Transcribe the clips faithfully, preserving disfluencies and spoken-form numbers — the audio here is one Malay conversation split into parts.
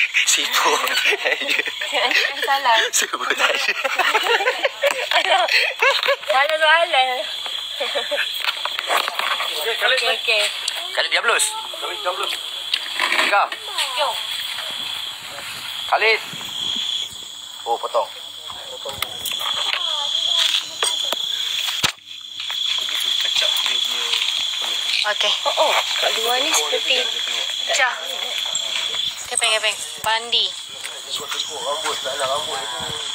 Sibuk. Salah. Sibuk tak ada. Salah soalan. Okey, kali Okey, okey. Kali biar blus. Kali jam belum. Tiga. Jom. Khalid. Oh, potong. Potong. Okey. Oh, oh. Kat luar ni seperti cah. Kepeng, kepeng. Bandi. Tengok rambut, tak ada rambut itu.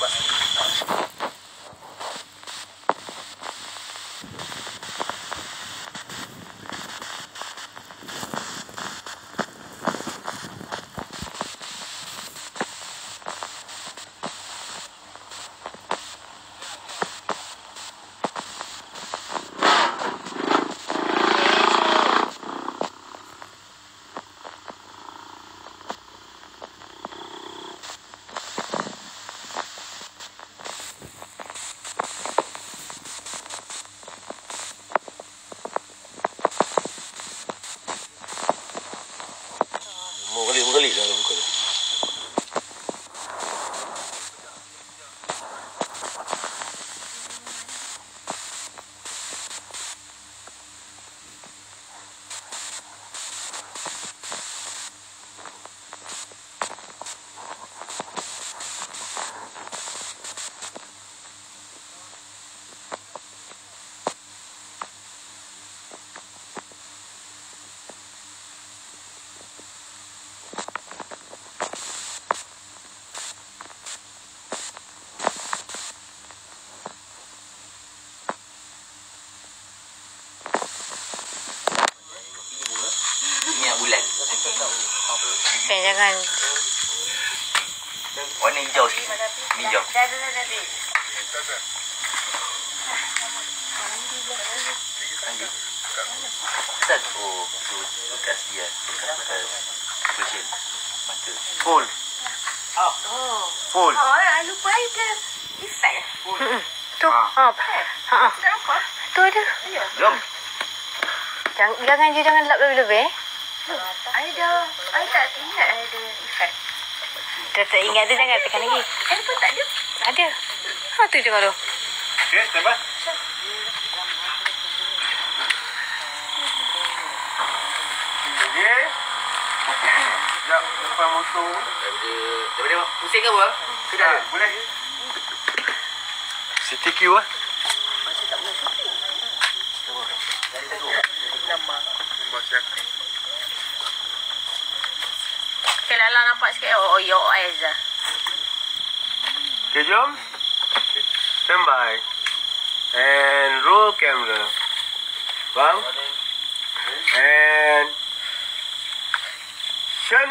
Bergelik dah buka tu. Minyak bulan. Pen, jangan. Warna hijau sikit. Ni hijau. Dah, dah, dah, dah. Lanjut. Asal oh, tu bekas dia. Bekas version mata. Full. Oh. Full. Oh, lupa ada effect. Full. Tu. Ha. Ha. Ha. Ha. Tu ada. Jom. Jangan, jangan je jangan lap lebih-lebih. Ada, I tak ingat ada effect. Dah tak ingat tu jangan tekan lagi. Handphone tak ada. Ada. Ha tu je kalau. Okey, stand by. Okey. Sekejap depan motor. Daripada daripada pusing ke bang? Sudah ada. Boleh. C T Q ah. Dari tegur. Nama. Baca. Okay, Lala nampak sikit. Oh, oh your eyes lah. Okay, jom. Stand by. And roll camera. Bang. And action.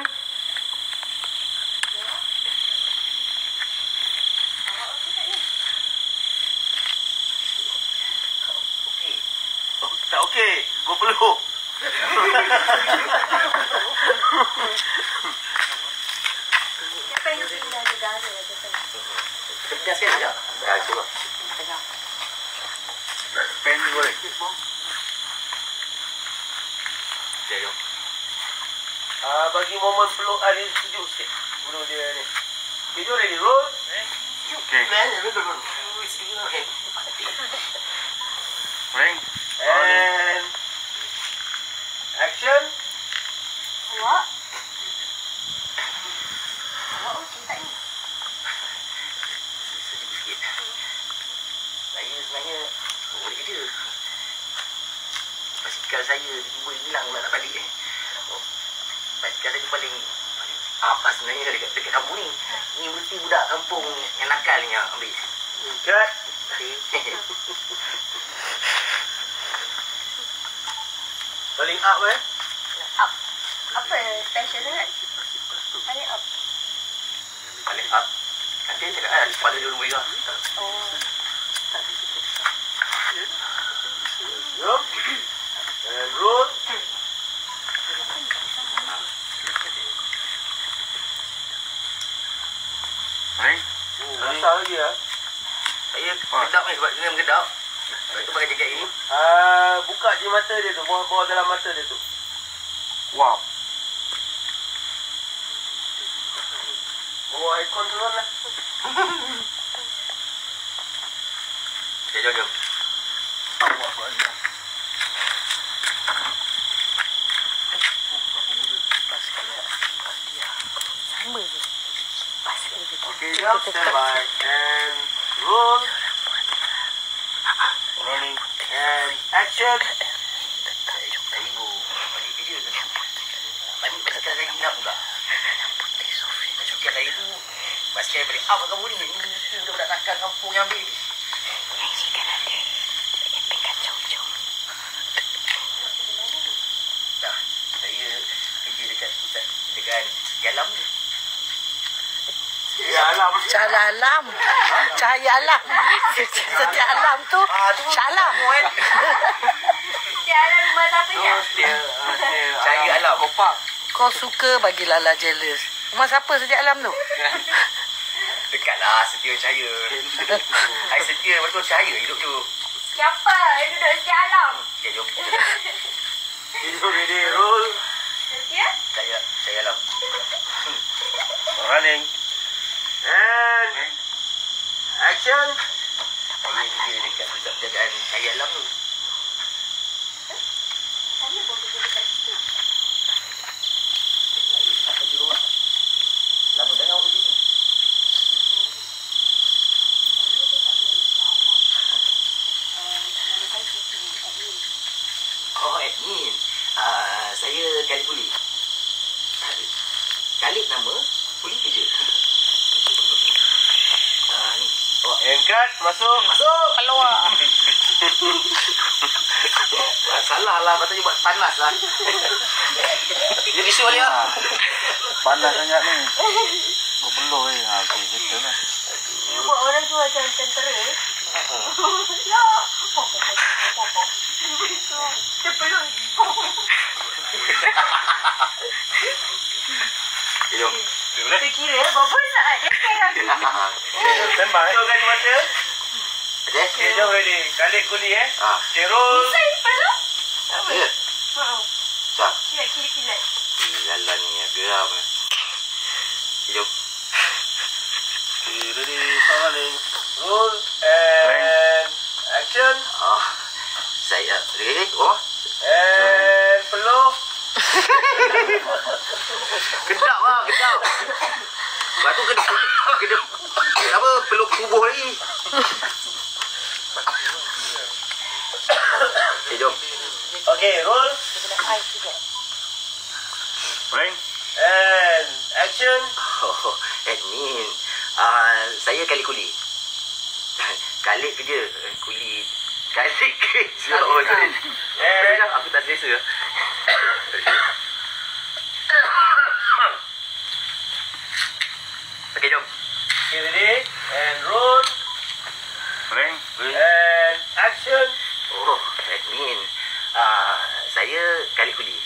Okey. Oh, tak okey. Gua peluk. Siapa yang pindah negara? Kita sekali sekejap. Dah, cuba. Pen ni boleh. Okay, jom. Ah, bagi momen peluk ah, dia sejuk sikit. Sebelum dia ni. Okay, jom ready. Roll. Okay. Ring. And action. Awak? Awak oh cinta ni? Sedikit sikit. Saya sebenarnya oh, boleh kerja. Basikal saya tiba-tiba hilang nak balik eh. Oh, basikal saya paling paling apa sebenarnya dekat, dekat kampung ni. Ni mesti budak kampung yang nakal ni yang ambil. Cut. Paling up eh. Up. Apa special sangat? Paling up. Paling up. Nanti cakap kan, kepala dia rumah juga. Oh. Jom. And roll. Ring. Rasa lagi ya. Saya kedap ni sebab dia kedap. Sebab itu pakai jaket ini. Ah, buka je mata dia tu, bawah-bawah dalam mata dia tu. Wow. Bawa aircon turun lah. Okay, jom, jom. Allah banyak. Sama je. Pas je. Okay, jom. Stand by. And roll. Rolling. And action. Saya ibu. Bagi kerja ke? Bagi basikal saya hilang pula. Basikal saya tu, basikal balik up kat kampung ni. Ini budak-budak nakal kampung yang ambil ni. Dah, saya kerja dekat pusat penjagaan Setia Alam ni. Ya alam. Cahaya alam. Cahaya alam. Setiap alam tu. Syalam. Dia ada rumah siapa ni? Dia, dia. Cahaya alam. Kopak. Kau suka bagi Lala jealous. Rumah siapa setiap alam tu? Dekat lah Setia Cahaya. Saya setia betul cahaya hidup tu. Siapa? Dia duduk setiap alam. Okay, jom. You ready, roll. Setia? Cahaya, Cahaya Alam. Running. And action. Saya kerja dekat pusat penjagaan Cahaya Alam tu. Saya pun kerja dekat situ. Apa tu awak? Lama dah awak pergi ni? Oh, admin. Uh, saya Khalid Puli. Khalid nama, Puli kerja. uh, ni. Oh, And cut. Masuk. masuk! Keluar. Salah lah, patutnya buat panas lah. Dia bisu balik lah. Panas sangat ni. Berbeluh eh. Ha, okey, betul lah. Dia buat orang tu macam tentera. Ya. Dia peluk. Okay, jom. Dia kira berapa saat dia sekarang ni. Stand by. So, gaji mata. Okay? Okay, jom ready. Khalid Kuli eh. Ah. Okay, roll. Saya peluk. Ya? Haa. Sah. Kilat-kilat. Jalan ni, geram. Okay, jom. Okay, ready. Start running. Roll. And action. Oh, saya... Okay, oh. And peluk. Kedap lah, kedap. Lepas tu kedap, kedap, apa, peluk tubuh lagi. Okay, jom. Okay, roll. Ring. And action. Oh, admin. Uh, saya Khalid Kuli. Khalid kerja. Kuli. Khalid kerja. Oh, sorry. Eh. Aku tak selesa. Okay, jom. Okay, ready. And roll. Ring. And action. Oh, admin. Uh, saya Khalid Kuli.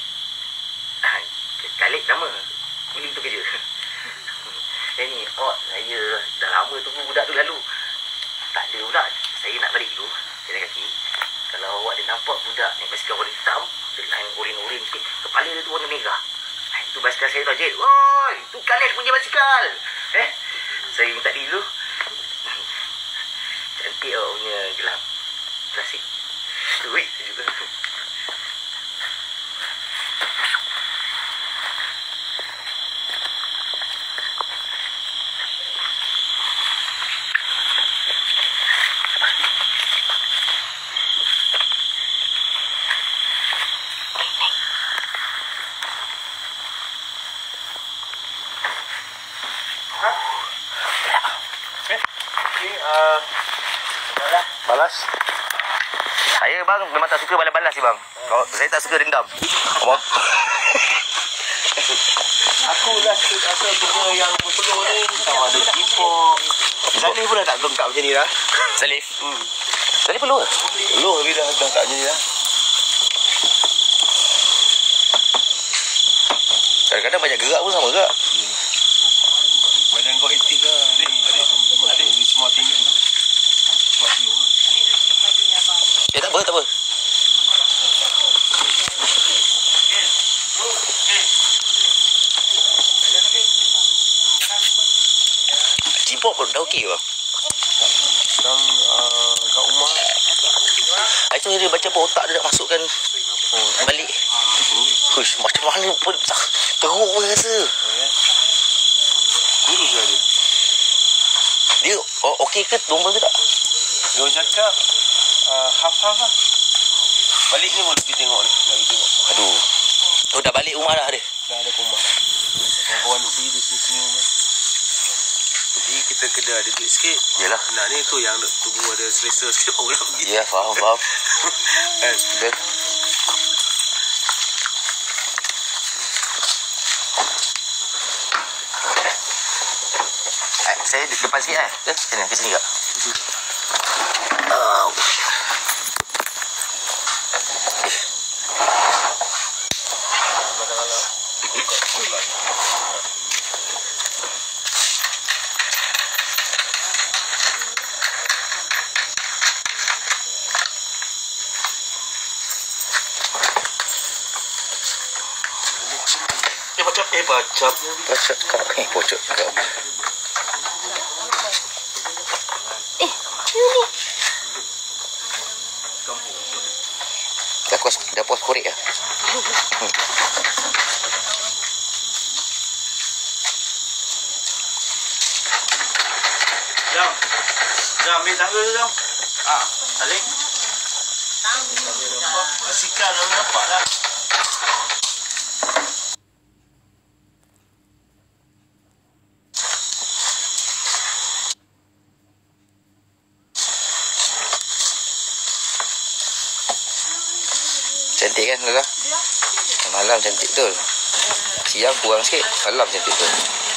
Khalid nama. Kuli tu kerja. Eh ni, oh, saya dah lama tunggu budak tu lalu. Tak ada budak. Saya nak balik dulu. Jalan kaki. Kalau awak ada nampak budak naik basikal warna hitam dengan oren-oren sikit, kepala dia tu warna merah. Itu basikal saya tu, Jid. Oi, tu Khalid punya basikal. Eh, saya minta diri dulu. Cantik awak punya gelang. Klasik. Duit juga. Uh, Balas. Saya bang memang tak suka balas-balas ni bang. Kalau saya tak suka dendam. Abang. aku lah rasa benda yang berpeluh ni sama ada jipok. Salif pun dah tak lengkap macam ni dah. Salif? Hmm. Salif perlu ke? Perlu tapi dah, dah tak macam ni dah. Kadang-kadang banyak gerak pun sama gerak. Badan kau aktif lah. Ada semua tinggi. Eh tak apa, tak apa. nampak dah okey bang. Dan uh, kat rumah Ah, itu dia baca apa otak dia nak masukkan oh, balik. Hush, macam mana pun tak teruk pun rasa. kurus lah dia. Dia oh, okey ke normal ke tak? Dia cakap uh, half-half lah. Balik ni boleh pergi tengok ni. Nak pergi tengok. Aduh. Oh, dah balik rumah dah dia? Dah ada rumah dah. Kawan-kawan duk pergi dia senyum-senyum lah. Jadi kita kena ada duit sikit. Yelah. Nak ni tu yang tunggu ada selesa sikit baru nak pergi. Ya, faham, faham. Kan? Betul. Eh, saya depan sikit eh. Ke sini, ke sini tak? Oh. Eh, bacap. Eh, bacap. Bacap kau. Eh, bocok kau. Eh, you ni. Dah puas, dah puas korek lah. Jam. Jam, ambil tangga tu, Jam. Ah, Alik. Asikal lah, nampak lah. Cantik kan Lala? Malam cantik betul. Siang kurang sikit. Malam cantik betul.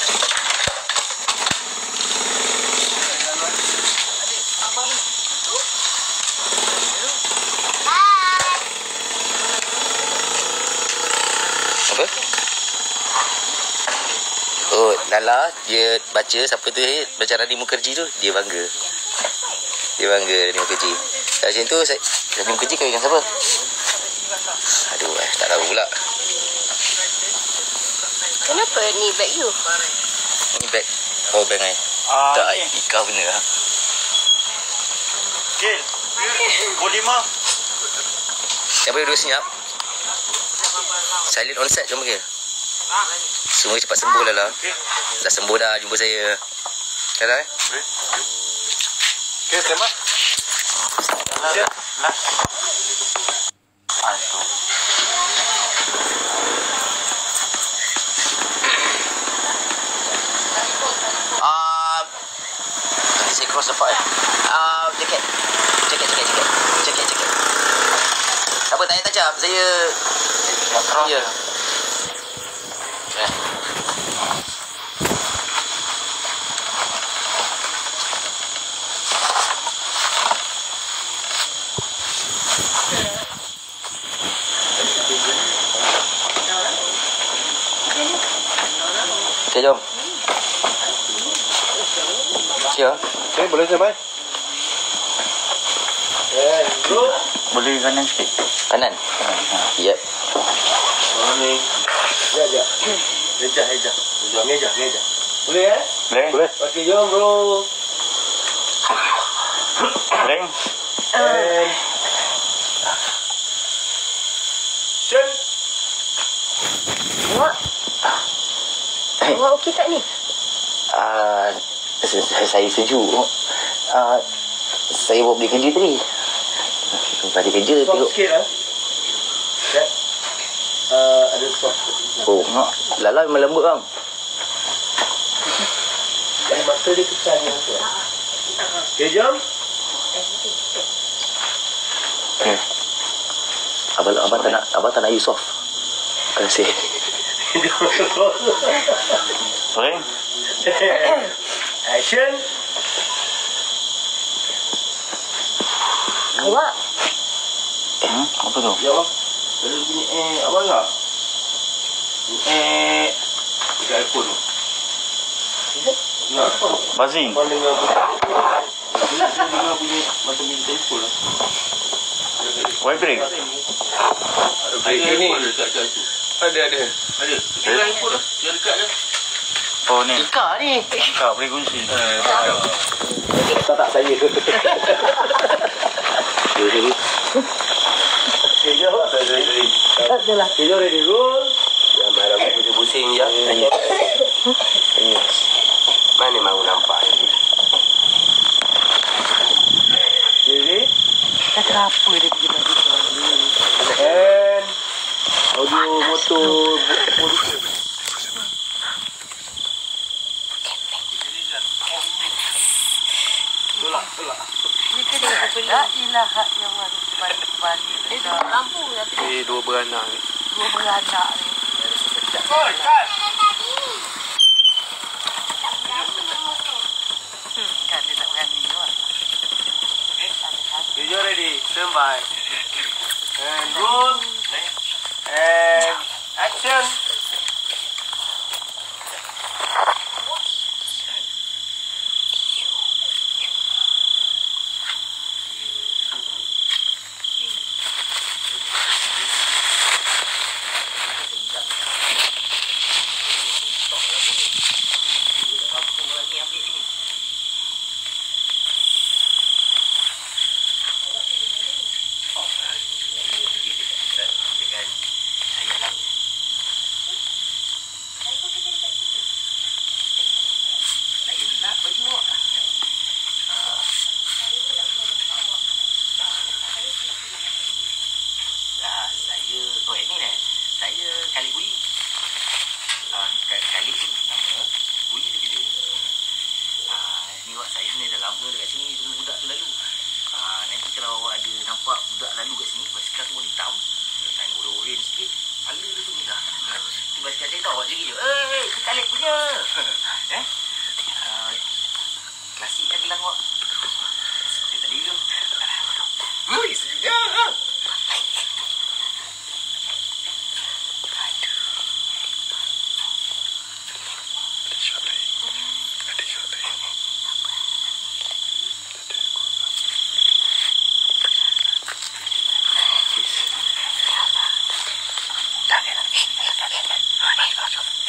Apa? Oh, Lala dia baca siapa tu eh, baca Rani Mukherjee tu, dia bangga. Dia bangga Rani Mukherjee. Macam tu saya Rani Mukherjee kahwin dengan siapa? Aduh, eh, tak tahu pula. Kenapa ni bag you? Ni bag power bank eh. Ah, Tak, ni. Ika bener lah. Kin. Pukul lima. Siapa duduk senyap? Silent on set cuma ke? Semua cepat sembuh lah lah. Dah sembuh dah, jumpa saya. Dah dah eh? Boleh. Okay, terima. Lah. Lah. Ah, itu. Ah, nanti saya cross the part eh. Ah, jaket. Jaket, jaket, jaket. Jaket, jaket. Tak apa, tak payah tajam. Saya... Ya. Eh. Okay, jom. Ya. Okay, boleh sampai? Eh, bro. Boleh kanan sikit. Kanan? Kanan. Ha. Yep. Oh, ni. Ya, ya. Meja, meja. Meja, meja. Boleh eh? Boleh. Boleh. Okey, jom bro. Boleh. And... Shen. Awak? Awak okey tak ni? Uh, saya sejuk. Uh, saya bawa beli kerja tadi. Tadi kerja Soft tengok. sikit lah. Set. Uh, ada soft. Oh, Lala memang lembut bang. Dan mata dia kecil yang tu. Okay, jom. Hmm. Abang, abang tak nak, abang tak nak you soft. Terima kasih. Boleh? Action. Awak? Eh, apa tu? Ya, abang. Ada bunyi eh, abang tak? Eh, dekat iPhone tu. Nak. Buzzing. Abang dengar bunyi. Dia dengar bunyi macam bunyi telefon lah. Vibrate. Ada break ni. Ada dekat situ. Ada, ada. Ada. Dekat iPhone lah. Yang dekat je. Oh ni. Ika ni. Angkat boleh kunci. Tak tak saya. Jadi. Okay, jom. Tak adalah. Okay, jom ready roll. Jangan marah pusing-pusing je. Mana mahu nampak. Jadi. Kata apa dia pergi tadi? And audio motor polisi. Tolak, tolak. La ilaha yang ada di balik-balik. Eh, dua lampu nanti. Eh, dua beranak ni. Dua beranak ni. Oi, kat. Hmm, kan dia tak berani tu lah. You ready? Stand by. And roll. And action. Saya kali buli. Ah, kali tu nama buli tu kerja. Ah, ni awak saya ni dah lama dekat sini sebelum budak tu lalu. Ah, nanti kalau awak ada nampak budak lalu kat sini, basikal tu warna hitam, dan oren sikit, kepala dia tu merah. Tu basikal saya tahu awak jadi je. Eh, tu Khalid punya. eh? Ah, klasik kan gelang awak. Seperti tadi tu. Ui, sejuknya. Tak ada lagi. Tak ada lagi.